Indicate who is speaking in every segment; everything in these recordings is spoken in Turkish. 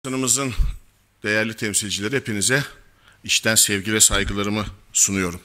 Speaker 1: Basınımızın değerli temsilcileri, hepinize içten sevgi ve saygılarımı sunuyorum.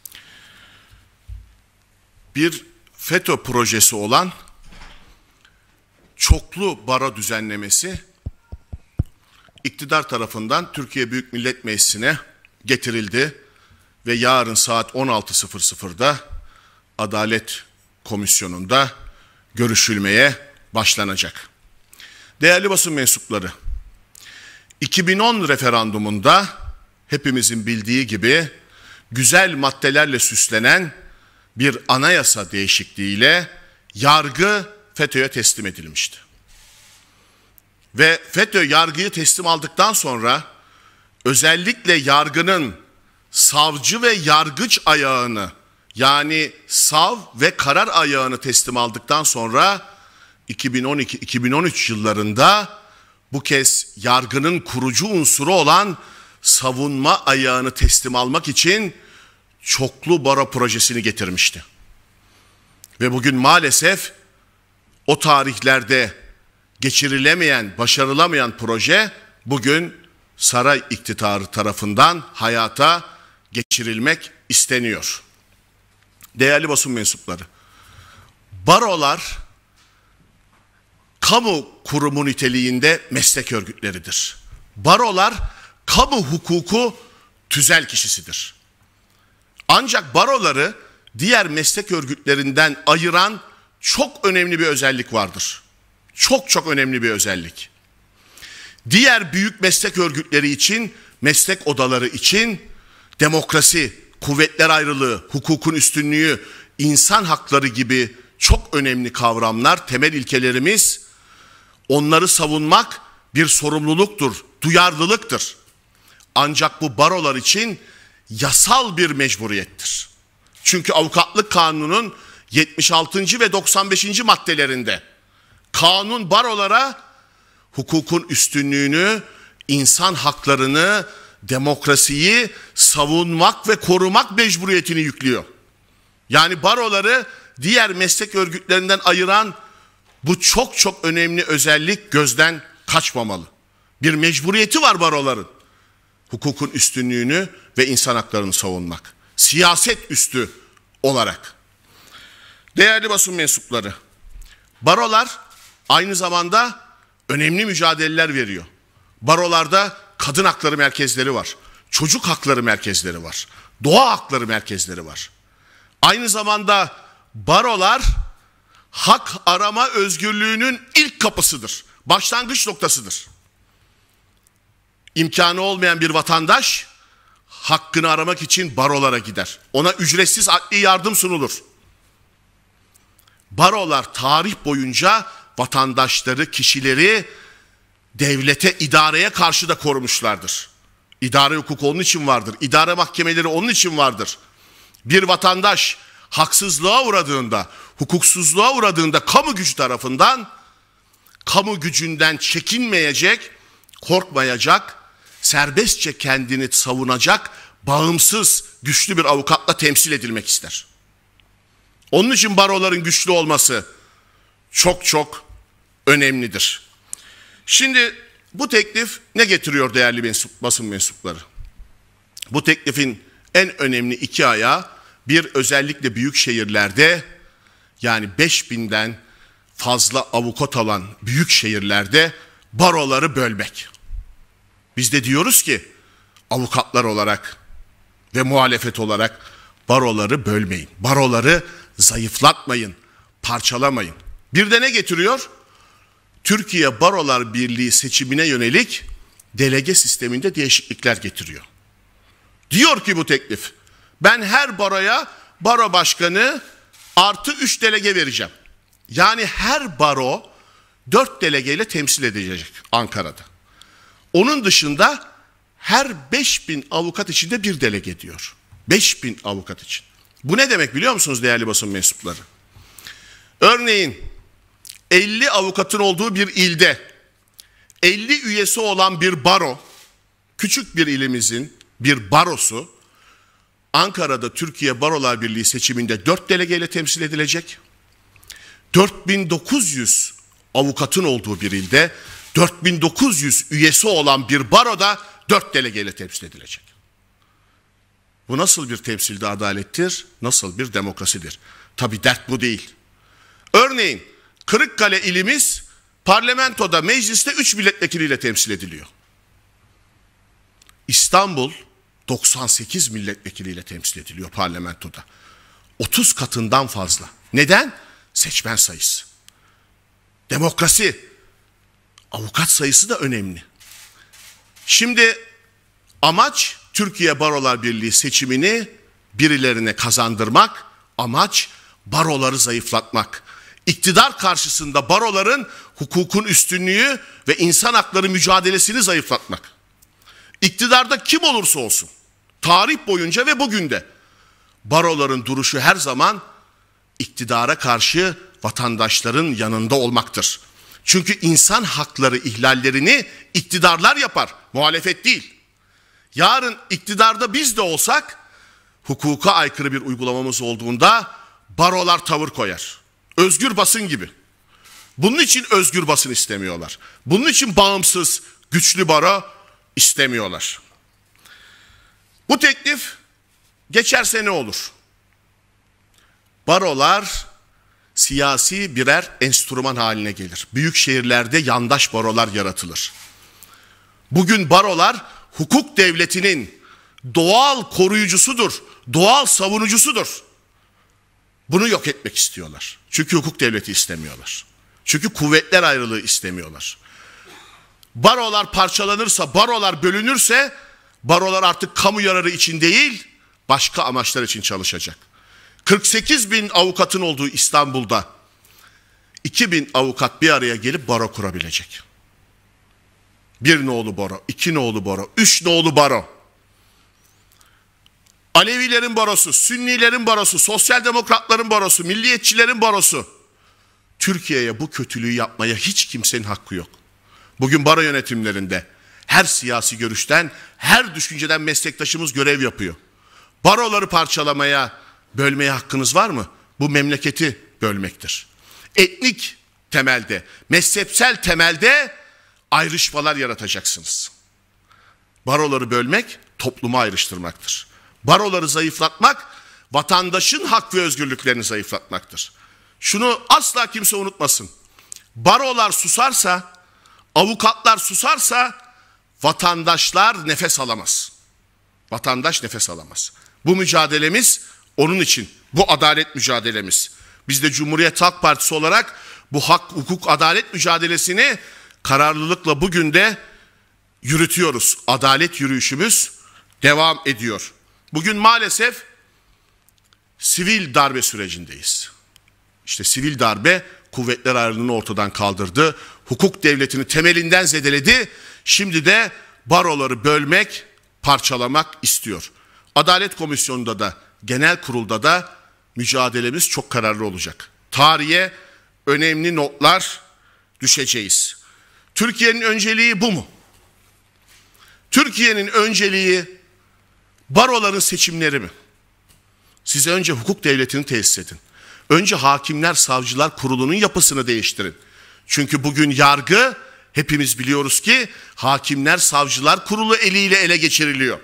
Speaker 1: Bir FETÖ projesi olan çoklu baro düzenlemesi iktidar tarafından Türkiye Büyük Millet Meclisi'ne getirildi ve yarın saat 16.00'da Adalet Komisyonu'nda görüşülmeye başlanacak. Değerli basın mensupları, 2010 referandumunda hepimizin bildiği gibi güzel maddelerle süslenen bir anayasa değişikliğiyle yargı FETÖ'ye teslim edilmişti. Ve FETÖ yargıyı teslim aldıktan sonra özellikle yargının savcı ve yargıç ayağını, yani sav ve karar ayağını teslim aldıktan sonra 2012-2013 yıllarında bu kez yargının kurucu unsuru olan savunma ayağını teslim almak için çoklu baro projesini getirmişti. Ve bugün maalesef o tarihlerde geçirilemeyen, başarılamayan proje bugün saray iktidarı tarafından hayata geçirilmek isteniyor. Değerli basın mensupları, barolar kamu kurumu niteliğinde meslek örgütleridir. Barolar kamu hukuku tüzel kişisidir. Ancak baroları diğer meslek örgütlerinden ayıran çok önemli bir özellik vardır. Çok önemli bir özellik. Diğer büyük meslek örgütleri için, meslek odaları için demokrasi, kuvvetler ayrılığı, hukukun üstünlüğü, insan hakları gibi çok önemli kavramlar, temel ilkelerimiz, onları savunmak bir sorumluluktur, duyarlılıktır. Ancak bu barolar için yasal bir mecburiyettir. Çünkü Avukatlık Kanunu'nun 76. ve 95. maddelerinde kanun barolara hukukun üstünlüğünü, insan haklarını, demokrasiyi savunmak ve korumak mecburiyetini yüklüyor. Yani baroları diğer meslek örgütlerinden ayıran bu çok önemli özellik gözden kaçmamalı. Bir mecburiyeti var baroların. Hukukun üstünlüğünü ve insan haklarını savunmak. Siyaset üstü olarak. Değerli basın mensupları, barolar aynı zamanda önemli mücadeleler veriyor. Barolarda kadın hakları merkezleri var. Çocuk hakları merkezleri var. Doğa hakları merkezleri var. Aynı zamanda barolar hak arama özgürlüğünün ilk kapısıdır. Başlangıç noktasıdır. İmkanı olmayan bir vatandaş hakkını aramak için barolara gider. Ona ücretsiz adli yardım sunulur. Barolar tarih boyunca vatandaşları, kişileri devlete, idareye karşı da korumuşlardır. İdare hukuku onun için vardır. İdare mahkemeleri onun için vardır. Bir vatandaş haksızlığa uğradığında, hukuksuzluğa uğradığında kamu gücü tarafından, kamu gücünden çekinmeyecek, korkmayacak, serbestçe kendini savunacak, bağımsız, güçlü bir avukatla temsil edilmek ister. Onun için baroların güçlü olması çok önemlidir. Şimdi bu teklif ne getiriyor değerli basın mensupları? Bu teklifin en önemli iki ayağı, bir, özellikle büyük şehirlerde, yani 5000'den fazla avukat alan büyük şehirlerde baroları bölmek. Biz de diyoruz ki avukatlar olarak ve muhalefet olarak baroları bölmeyin. Baroları zayıflatmayın, parçalamayın. Bir de ne getiriyor? Türkiye Barolar Birliği seçimine yönelik delege sisteminde değişiklikler getiriyor. Diyor ki bu teklif, ben her baroya baro başkanı artı 3 delege vereceğim. Yani her baro 4 delegeyle temsil edilecek Ankara'da. Onun dışında her 5000 avukat için de bir delege diyor. 5000 avukat için. Bu ne demek biliyor musunuz değerli basın mensupları? Örneğin 50 avukatın olduğu bir ilde 50 üyesi olan bir baro, küçük bir ilimizin bir barosu Ankara'da Türkiye Barolar Birliği seçiminde 4 delegeyle temsil edilecek. 4900 avukatın olduğu bir ilde 4900 üyesi olan bir baroda 4 delegeyle temsil edilecek. Bu nasıl bir temsilde adalettir? Nasıl bir demokrasidir? Tabii dert bu değil. Örneğin Kırıkkale ilimiz parlamentoda, mecliste 3 milletvekiliyle temsil ediliyor. İstanbul 98 milletvekiliyle temsil ediliyor parlamentoda. 30 katından fazla. Neden? Seçmen sayısı. Demokrasi. Avukat sayısı da önemli. Şimdi amaç Türkiye Barolar Birliği seçimini birilerine kazandırmak, amaç baroları zayıflatmak. İktidar karşısında baroların hukukun üstünlüğü ve insan hakları mücadelesini zayıflatmak. İktidarda kim olursa olsun, tarih boyunca ve bugün de baroların duruşu her zaman iktidara karşı vatandaşların yanında olmaktır. Çünkü insan hakları ihlallerini iktidarlar yapar, muhalefet değil. Yarın iktidarda biz de olsak, hukuka aykırı bir uygulamamız olduğunda barolar tavır koyar. Özgür basın gibi. Bunun için özgür basın istemiyorlar. Bunun için bağımsız, güçlü baro istemiyorlar. Bu teklif geçerse ne olur? Barolar siyasi birer enstrüman haline gelir. Büyük şehirlerde yandaş barolar yaratılır. Bugün barolar hukuk devletinin doğal koruyucusudur, doğal savunucusudur. Bunu yok etmek istiyorlar. Çünkü hukuk devleti istemiyorlar. Çünkü kuvvetler ayrılığı istemiyorlar. Barolar parçalanırsa, barolar bölünürse, barolar artık kamu yararı için değil, başka amaçlar için çalışacak. 48 bin avukatın olduğu İstanbul'da 2000 avukat bir araya gelip baro kurabilecek. 1 nolu baro, 2 nolu baro, 3 nolu baro. Alevilerin barosu, Sünnilerin barosu, Sosyal Demokratların barosu, Milliyetçilerin barosu. Türkiye'ye bu kötülüğü yapmaya hiç kimsenin hakkı yok. Bugün baro yönetimlerinde her siyasi görüşten, her düşünceden meslektaşımız görev yapıyor. Baroları parçalamaya, bölmeye hakkınız var mı? Bu memleketi bölmektir. Etnik temelde, mezhepsel temelde ayrışmalar yaratacaksınız. Baroları bölmek, toplumu ayrıştırmaktır. Baroları zayıflatmak, vatandaşın hak ve özgürlüklerini zayıflatmaktır. Şunu asla kimse unutmasın. Barolar susarsa, avukatlar susarsa, vatandaşlar nefes alamaz. Vatandaş nefes alamaz. Bu mücadelemiz onun için, bu adalet mücadelemiz. Biz de Cumhuriyet Halk Partisi olarak bu hak, hukuk, adalet mücadelesini kararlılıkla bugün de yürütüyoruz. Adalet yürüyüşümüz devam ediyor. Bugün maalesef sivil darbe sürecindeyiz. İşte sivil darbe kuvvetler ayrılığını ortadan kaldırdı. Hukuk devletini temelinden zedeledi. Şimdi de baroları bölmek, parçalamak istiyor. Adalet Komisyonu'nda da, genel kurulda da mücadelemiz çok kararlı olacak. Tarihe önemli notlar düşeceğiz. Türkiye'nin önceliği bu mu? Türkiye'nin önceliği baroların seçimleri mi? Size önce hukuk devletini tesis edin. Önce Hakimler Savcılar Kurulu'nun yapısını değiştirin. Çünkü bugün yargı, hepimiz biliyoruz ki Hakimler Savcılar Kurulu eliyle ele geçiriliyor.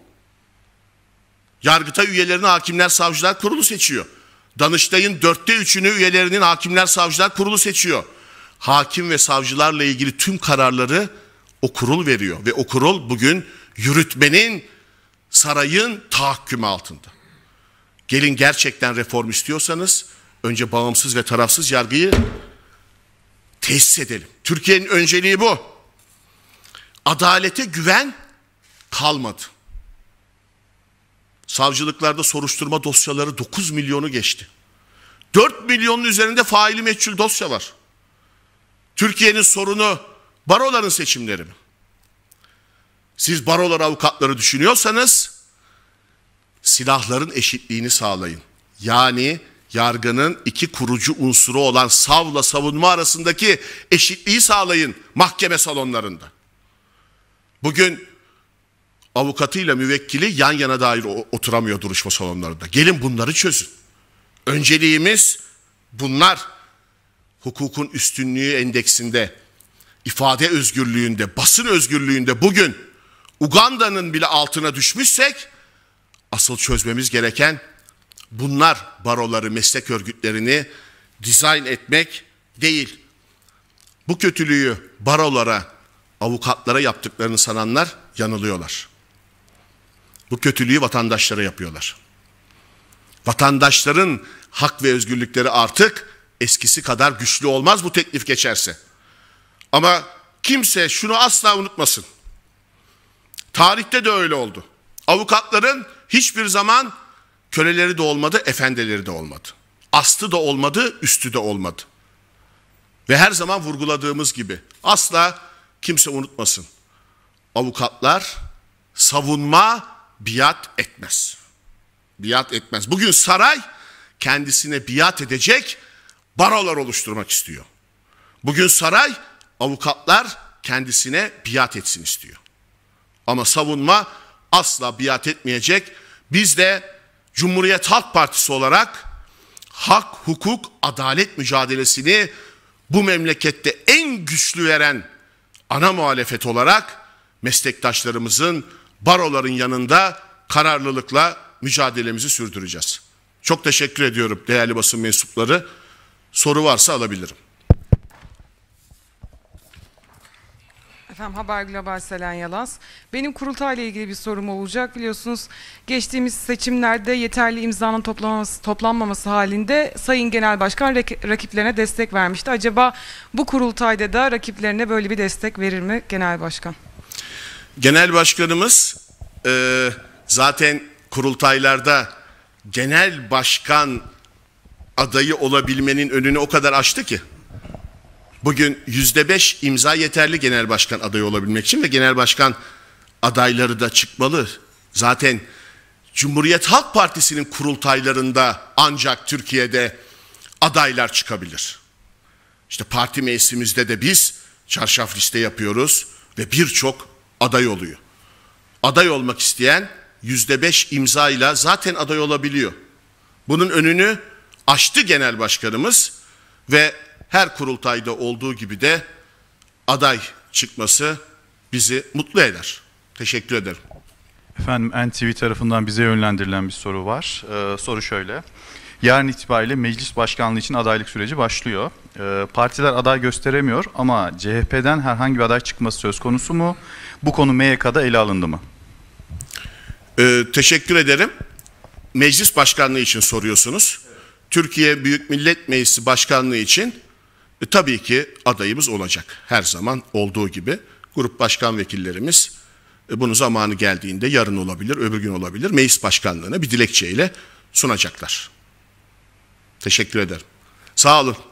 Speaker 1: Yargıtay üyelerini Hakimler Savcılar Kurulu seçiyor. Danıştay'ın 3/4'ünü üyelerinin Hakimler Savcılar Kurulu seçiyor. Hakim ve savcılarla ilgili tüm kararları o kurul veriyor. Ve o kurul bugün yürütmenin, sarayın tahakkümü altında. Gelin gerçekten reform istiyorsanız önce bağımsız ve tarafsız yargıyı tesis edelim. Türkiye'nin önceliği bu. Adalete güven kalmadı. Savcılıklarda soruşturma dosyaları 9 milyonu geçti. 4 milyonun üzerinde faili meçhul dosya var. Türkiye'nin sorunu baroların seçimleri mi? Siz barolar, avukatları düşünüyorsanız silahların eşitliğini sağlayın. Yani yargının iki kurucu unsuru olan savla savunma arasındaki eşitliği sağlayın mahkeme salonlarında. Bugün avukatıyla müvekkili yan yana dair oturamıyor duruşma salonlarında. Gelin bunları çözün. Önceliğimiz bunlar. Hukukun üstünlüğü endeksinde ifade özgürlüğünde, basın özgürlüğünde bugün Uganda'nın bile altına düşmüşsek, asıl çözmemiz gereken bunlar, baroları, meslek örgütlerini dizayn etmek değil. Bu kötülüğü barolara, avukatlara yaptıklarını sananlar yanılıyorlar. Bu kötülüğü vatandaşlara yapıyorlar. Vatandaşların hak ve özgürlükleri artık eskisi kadar güçlü olmaz bu teklif geçerse. Ama kimse şunu asla unutmasın. Tarihte de öyle oldu. Avukatların hiçbir zaman köleleri de olmadı, efendileri de olmadı. Astı da olmadı, üstü de olmadı. Ve her zaman vurguladığımız gibi asla kimse unutmasın. Avukatlar savunma biat etmez. Biat etmez. Bugün saray kendisine biat edecek barolar oluşturmak istiyor. Bugün saray avukatlar kendisine biat etsin istiyor. Ama savunma asla biat etmeyecek. Biz de Cumhuriyet Halk Partisi olarak hak, hukuk, adalet mücadelesini bu memlekette en güçlü veren ana muhalefet olarak meslektaşlarımızın, baroların yanında kararlılıkla mücadelemizi sürdüreceğiz. Çok teşekkür ediyorum değerli basın mensupları. Soru varsa alabilirim.
Speaker 2: Efendim Haber Global Selen Yalaz. Benim kurultayla ilgili bir sorum olacak. Biliyorsunuz geçtiğimiz seçimlerde yeterli imzanın toplanmaması halinde Sayın Genel Başkan rakiplerine destek vermişti. Acaba bu kurultayda da rakiplerine böyle bir destek verir mi Genel Başkan?
Speaker 1: Genel Başkanımız zaten kurultaylarda Genel Başkan adayı olabilmenin önünü o kadar açtı ki. Bugün %5 imza yeterli genel başkan adayı olabilmek için ve genel başkan adayları da çıkmalı. Zaten Cumhuriyet Halk Partisi'nin kurultaylarında ancak Türkiye'de adaylar çıkabilir. İşte parti meclisimizde de biz çarşaf liste yapıyoruz ve birçok aday oluyor. Aday olmak isteyen %5 imzayla zaten aday olabiliyor. Bunun önünü açtı genel başkanımız ve her kurultayda olduğu gibi de aday çıkması bizi mutlu eder. Teşekkür ederim.
Speaker 3: Efendim NTV tarafından bize yönlendirilen bir soru var. Soru şöyle. Yarın itibariyle meclis başkanlığı için adaylık süreci başlıyor. Partiler aday gösteremiyor ama CHP'den herhangi bir aday çıkması söz konusu mu? Bu konu MYK'da ele alındı mı?
Speaker 1: Teşekkür ederim. Meclis başkanlığı için soruyorsunuz. Türkiye Büyük Millet Meclisi başkanlığı için tabii ki adayımız olacak. Her zaman olduğu gibi grup başkan vekillerimiz bunu zamanı geldiğinde yarın olabilir, öbür gün olabilir. Meclis başkanlığına bir dilekçeyle sunacaklar. Teşekkür ederim. Sağ olun.